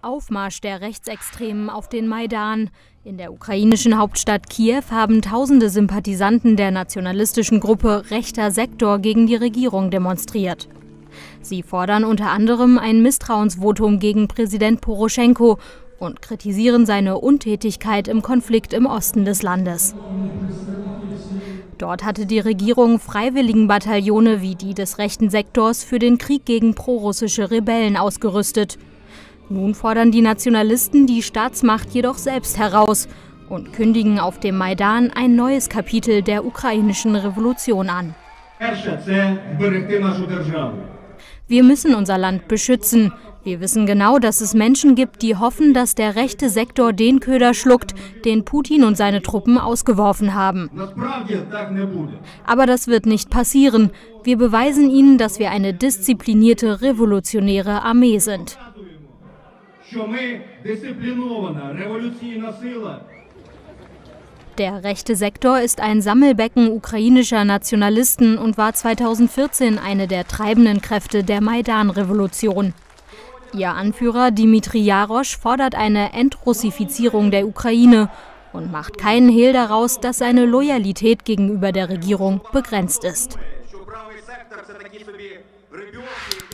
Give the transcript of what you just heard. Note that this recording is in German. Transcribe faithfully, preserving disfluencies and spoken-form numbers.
Aufmarsch der Rechtsextremen auf den Maidan. In der ukrainischen Hauptstadt Kiew haben tausende Sympathisanten der nationalistischen Gruppe Rechter Sektor gegen die Regierung demonstriert. Sie fordern unter anderem ein Misstrauensvotum gegen Präsident Poroschenko und kritisieren seine Untätigkeit im Konflikt im Osten des Landes. Dort hatte die Regierung Freiwilligenbataillone wie die des rechten Sektors für den Krieg gegen prorussische Rebellen ausgerüstet. Nun fordern die Nationalisten die Staatsmacht jedoch selbst heraus und kündigen auf dem Maidan ein neues Kapitel der ukrainischen Revolution an. Wir müssen unser Land beschützen. Wir wissen genau, dass es Menschen gibt, die hoffen, dass der rechte Sektor den Köder schluckt, den Putin und seine Truppen ausgeworfen haben. Aber das wird nicht passieren. Wir beweisen ihnen, dass wir eine disziplinierte, revolutionäre Armee sind. Der rechte Sektor ist ein Sammelbecken ukrainischer Nationalisten und war zweitausendvierzehn eine der treibenden Kräfte der Maidan-Revolution. Ihr Anführer Dmitri Jarosch fordert eine Entrussifizierung der Ukraine und macht keinen Hehl daraus, dass seine Loyalität gegenüber der Regierung begrenzt ist.